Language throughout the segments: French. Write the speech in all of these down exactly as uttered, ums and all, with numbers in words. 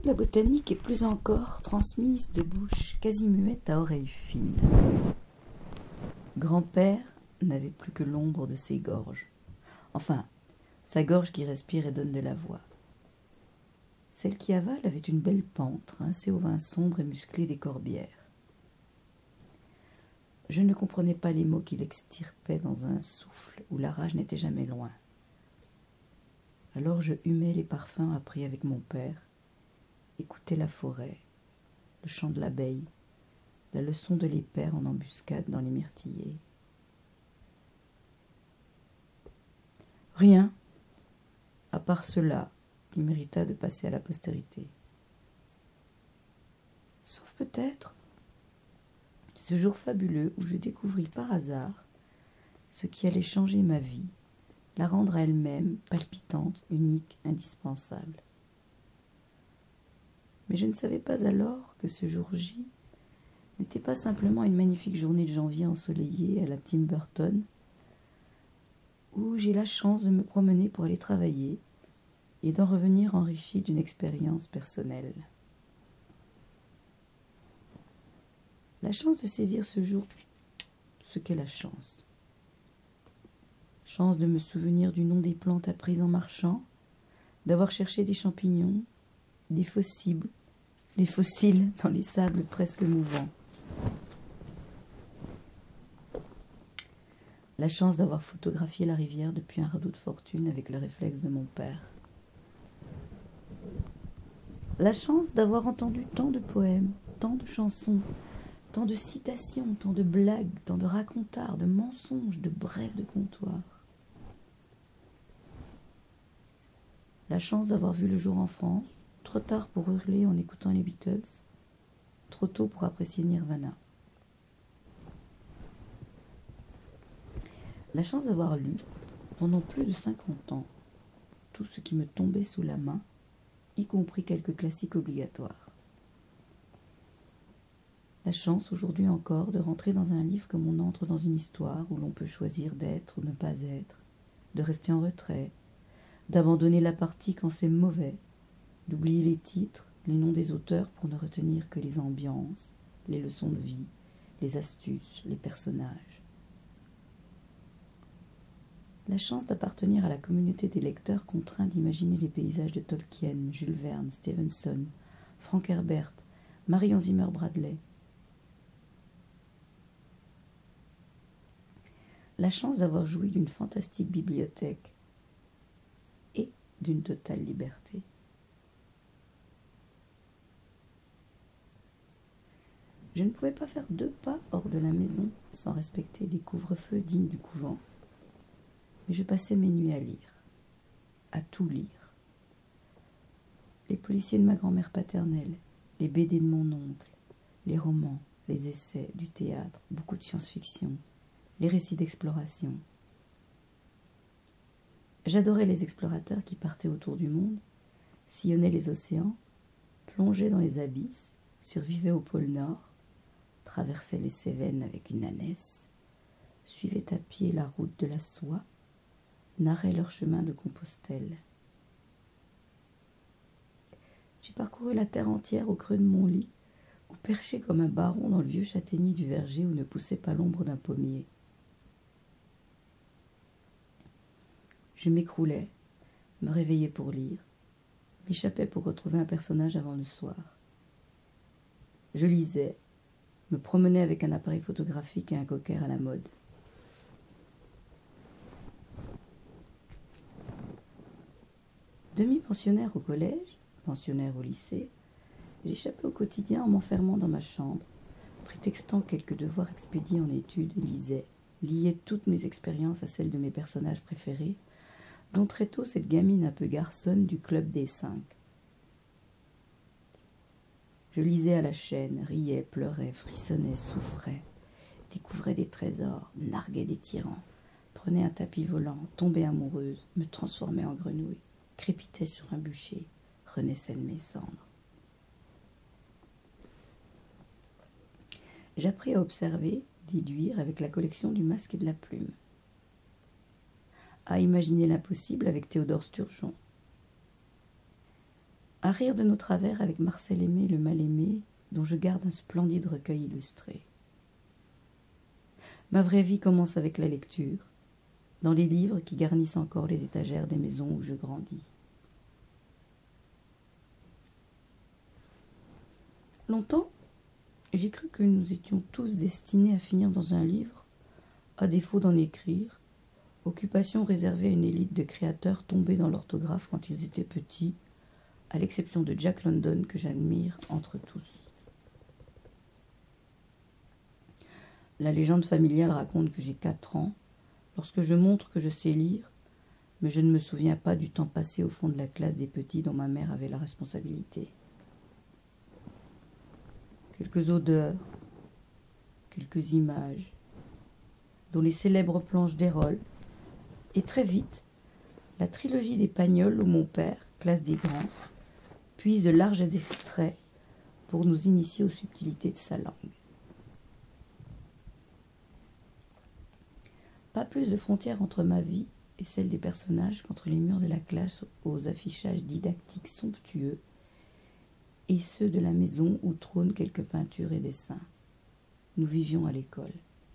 de la botanique est plus encore transmise de bouche quasi muette à oreille fine. Grand-père n'avait plus que l'ombre de ses gorges. Enfin, sa gorge qui respire et donne de la voix. Celle qui avale avait une belle pente, rincée au vin sombre et musclé des corbières. Je ne comprenais pas les mots qu'il extirpait dans un souffle où la rage n'était jamais loin. Alors je humais les parfums appris avec mon père, écoutais la forêt, le chant de l'abeille, la leçon de l'épère en embuscade dans les myrtillers. Rien, à part cela, qui mérita de passer à la postérité. Sauf peut-être ce jour fabuleux où je découvris par hasard ce qui allait changer ma vie, la rendre à elle-même palpitante, unique, indispensable. Mais je ne savais pas alors que ce jour J n'était pas simplement une magnifique journée de janvier ensoleillée à la Tim Burton, où j'ai la chance de me promener pour aller travailler et d'en revenir enrichi d'une expérience personnelle. La chance de saisir ce jour, ce qu'est la chance. Chance de me souvenir du nom des plantes apprises en marchant, d'avoir cherché des champignons, des fossiles, des fossiles dans les sables presque mouvants. La chance d'avoir photographié la rivière depuis un radeau de fortune avec le réflexe de mon père. La chance d'avoir entendu tant de poèmes, tant de chansons, tant de citations, tant de blagues, tant de racontards, de mensonges, de brèves de comptoir. La chance d'avoir vu le jour en France, trop tard pour hurler en écoutant les Beatles, trop tôt pour apprécier Nirvana. La chance d'avoir lu, pendant plus de cinquante ans, tout ce qui me tombait sous la main, y compris quelques classiques obligatoires. La chance, aujourd'hui encore, de rentrer dans un livre comme on entre dans une histoire où l'on peut choisir d'être ou ne pas être, de rester en retrait, d'abandonner la partie quand c'est mauvais, d'oublier les titres, les noms des auteurs pour ne retenir que les ambiances, les leçons de vie, les astuces, les personnages. La chance d'appartenir à la communauté des lecteurs contraints d'imaginer les paysages de Tolkien, Jules Verne, Stevenson, Frank Herbert, Marion Zimmer Bradley. La chance d'avoir joui d'une fantastique bibliothèque et d'une totale liberté. Je ne pouvais pas faire deux pas hors de la maison sans respecter des couvre-feux dignes du couvent. Mais je passais mes nuits à lire, à tout lire. Les policiers de ma grand-mère paternelle, les B D de mon oncle, les romans, les essais, du théâtre, beaucoup de science-fiction, les récits d'exploration. J'adorais les explorateurs qui partaient autour du monde, sillonnaient les océans, plongeaient dans les abysses, survivaient au pôle Nord, traversaient les Cévennes avec une ânesse, suivaient à pied la route de la soie, narraient leur chemin de Compostelle. J'ai parcouru la terre entière au creux de mon lit, ou perché comme un baron dans le vieux châtaignier du verger où ne poussait pas l'ombre d'un pommier. Je m'écroulais, me réveillais pour lire, m'échappais pour retrouver un personnage avant le soir. Je lisais, me promenais avec un appareil photographique et un cocker à la mode. Demi-pensionnaire au collège, pensionnaire au lycée, j'échappais au quotidien en m'enfermant dans ma chambre, prétextant quelques devoirs expédiés en études et lisais, liais toutes mes expériences à celles de mes personnages préférés, dont très tôt cette gamine un peu garçonne du club des cinq. Je lisais à la chaîne, riais, pleurais, frissonnais, souffrais, découvrais des trésors, narguais des tyrans, prenais un tapis volant, tombais amoureuse, me transformais en grenouille, crépitais sur un bûcher, renaissais de mes cendres. J'appris à observer, déduire avec la collection du masque et de la plume, à imaginer l'impossible avec Théodore Sturgeon. à rire de nos travers avec Marcel Aimé, le mal-aimé, dont je garde un splendide recueil illustré. Ma vraie vie commence avec la lecture, dans les livres qui garnissent encore les étagères des maisons où je grandis. Longtemps, j'ai cru que nous étions tous destinés à finir dans un livre, à défaut d'en écrire, occupation réservée à une élite de créateurs tombés dans l'orthographe quand ils étaient petits, à l'exception de Jack London que j'admire entre tous. La légende familiale raconte que j'ai quatre ans, lorsque je montre que je sais lire, mais je ne me souviens pas du temps passé au fond de la classe des petits dont ma mère avait la responsabilité. Quelques odeurs, quelques images, dont les célèbres planches d'Hérole, et très vite, la trilogie des Pagnols où mon père, classe des grands, puise de larges extraits pour nous initier aux subtilités de sa langue. Pas plus de frontières entre ma vie et celle des personnages qu'entre les murs de la classe aux affichages didactiques somptueux et ceux de la maison où trônent quelques peintures et dessins. Nous vivions à l'école.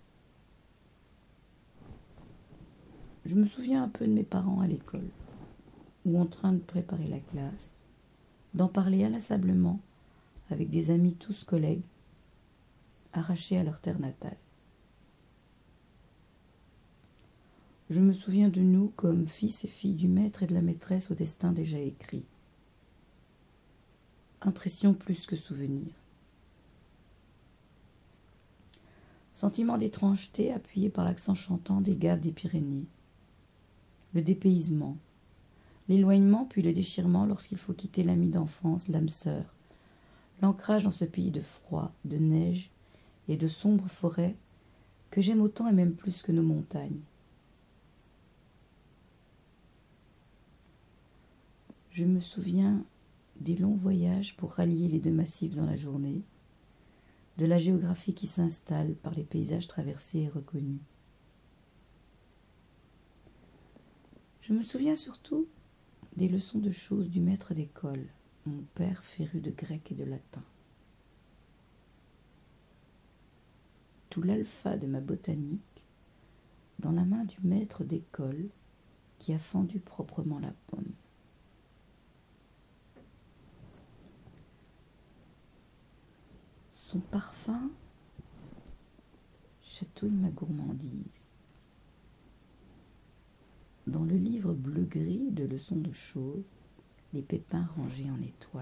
Je me souviens un peu de mes parents à l'école, ou en train de préparer la classe, d'en parler inlassablement avec des amis tous collègues, arrachés à leur terre natale. Je me souviens de nous comme fils et filles du maître et de la maîtresse au destin déjà écrit. Impression plus que souvenir. Sentiment d'étrangeté appuyé par l'accent chantant des gaves des Pyrénées. Le dépaysement, l'éloignement puis le déchirement lorsqu'il faut quitter l'ami d'enfance, l'âme sœur, l'ancrage dans ce pays de froid, de neige et de sombres forêts que j'aime autant et même plus que nos montagnes. Je me souviens des longs voyages pour rallier les deux massifs dans la journée, de la géographie qui s'installe par les paysages traversés et reconnus. Je me souviens surtout des leçons de choses du maître d'école, mon père féru de grec et de latin. Tout l'alpha de ma botanique dans la main du maître d'école qui a fendu proprement la pomme. Son parfum chatouille ma gourmandise. Dans le livre bleu-gris de leçons de choses, les pépins rangés en étoiles.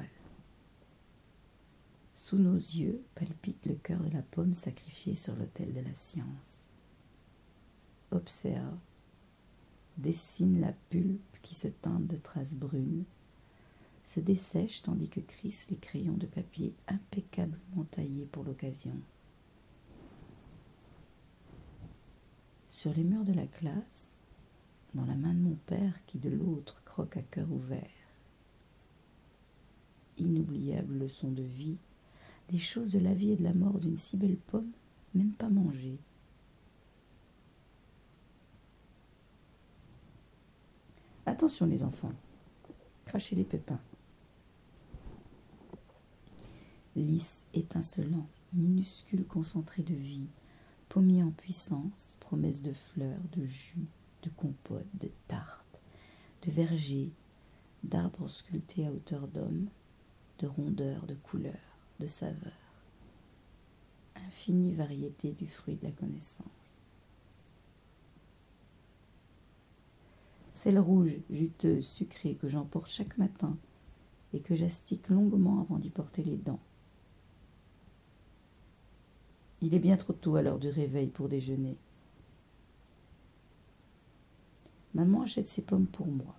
Sous nos yeux palpite le cœur de la pomme sacrifiée sur l'autel de la science. Observe, dessine la pulpe qui se teinte de traces brunes, se dessèche tandis que crissent les crayons de papier impeccablement taillés pour l'occasion. Sur les murs de la classe, dans la main de mon père qui de l'autre croque à cœur ouvert. Inoubliable leçon de vie, des choses de la vie et de la mort d'une si belle pomme, même pas mangée. Attention les enfants, crachez les pépins. Lisse, étincelant, minuscule concentré de vie, pommier en puissance, promesse de fleurs, de jus, de compote, de tarte, de verger, d'arbres sculptés à hauteur d'homme, de rondeur, de couleurs, de saveurs. Infinie variété du fruit de la connaissance. Celle rouge, juteuse, sucrée que j'emporte chaque matin et que j'astique longuement avant d'y porter les dents. Il est bien trop tôt à l'heure du réveil pour déjeuner. Maman achète ses pommes pour moi.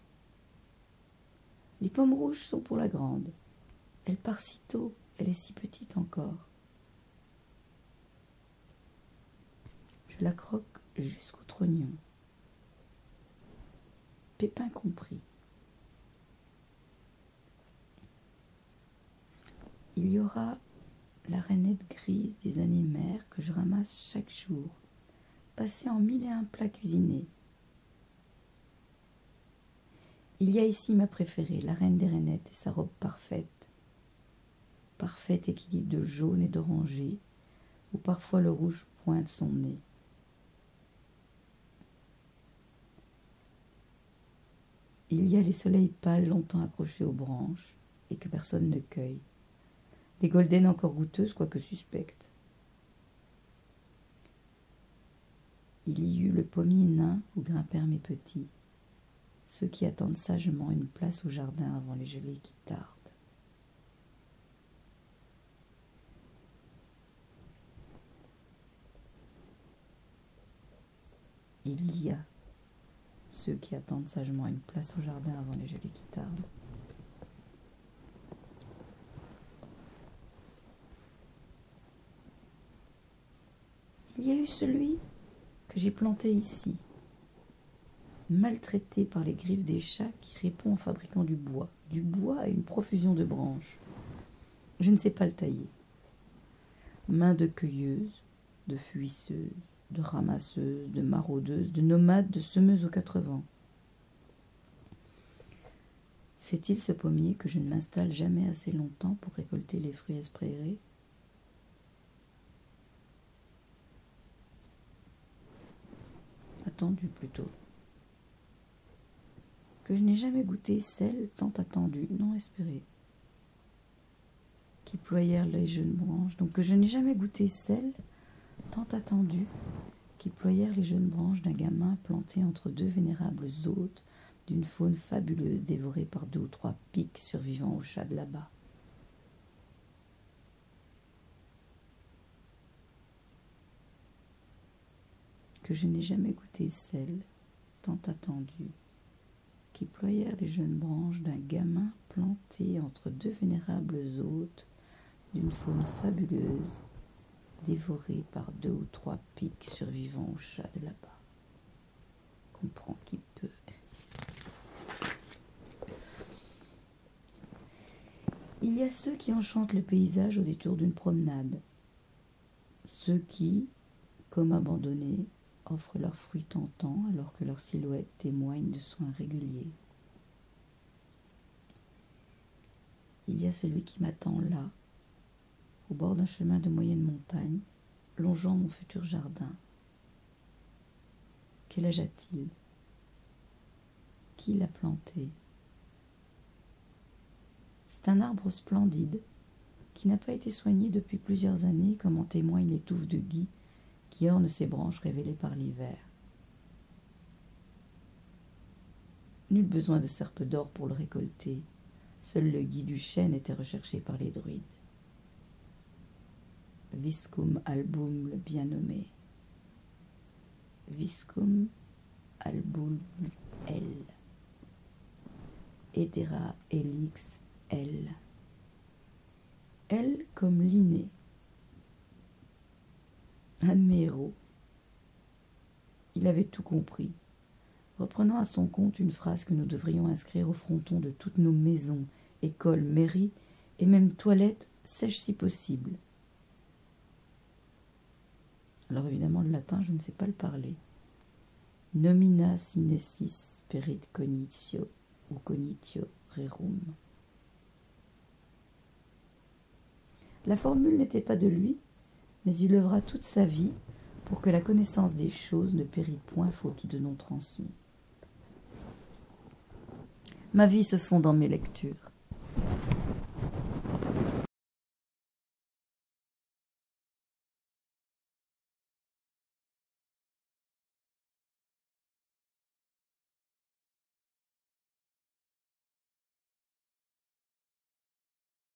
Les pommes rouges sont pour la grande. Elle part si tôt, elle est si petite encore. Je la croque jusqu'au trognon. Pépin compris. Il y aura la rainette grise des années mères que je ramasse chaque jour, passée en mille et un plats cuisinés. Il y a ici ma préférée, la reine des rainettes et sa robe parfaite. Parfait équilibre de jaune et d'oranger, où parfois le rouge pointe son nez. Il y a les soleils pâles longtemps accrochés aux branches et que personne ne cueille. Des goldens encore goûteuses, quoique suspectes. Il y eut le pommier nain où grimpèrent mes petits, ceux qui attendent sagement une place au jardin avant les gelées qui tardent. Il y a ceux qui attendent sagement une place au jardin avant les gelées qui tardent. Il y a eu celui que j'ai planté ici, maltraité par les griffes des chats qui répond en fabriquant du bois, du bois à une profusion de branches. Je ne sais pas le tailler. Main de cueilleuse, de fuisseuse, de ramasseuse, de maraudeuse, de nomade, de semeuse aux quatre vents. C'est-il ce pommier que je ne m'installe jamais assez longtemps pour récolter les fruits espérés? Attendu plutôt. Que je n'ai jamais goûté celles tant attendues, non espérées, qui ployèrent les jeunes branches. Donc que je n'ai jamais goûté celles tant attendues, qui ployèrent les jeunes branches d'un gamin planté entre deux vénérables hôtes d'une faune fabuleuse dévorée par deux ou trois pics survivant aux chats de là-bas. Que je n'ai jamais goûté celles tant attendues, qui ployèrent les jeunes branches d'un gamin planté entre deux vénérables hôtes d'une faune fabuleuse, dévorée par deux ou trois pics survivants aux chats de là-bas. Comprends qui peut. Il y a ceux qui enchantent le paysage au détour d'une promenade, ceux qui, comme abandonnés, offrent leurs fruits tentants alors que leur silhouette témoigne de soins réguliers. Il y a celui qui m'attend là, au bord d'un chemin de moyenne montagne, longeant mon futur jardin. Quel âge a-t-il? Qui l'a planté? C'est un arbre splendide qui n'a pas été soigné depuis plusieurs années, comme en témoignent les touffes de gui qui ornent ses branches révélées par l'hiver. Nul besoin de serpe d'or pour le récolter. Seul le gui du chêne était recherché par les druides. Viscum album le bien nommé. Viscum album L. Edera helix L. L comme Linné. Un de mes héros. Il avait tout compris, reprenant à son compte une phrase que nous devrions inscrire au fronton de toutes nos maisons, écoles, mairies et même toilettes sèches si possible. Alors évidemment, le latin, je ne sais pas le parler. Nomina sinesis perit cognitio ou cognitio rerum. La formule n'était pas de lui, mais il œuvra toute sa vie pour que la connaissance des choses ne pérît point faute de noms transmis. Ma vie se fonde dans mes lectures.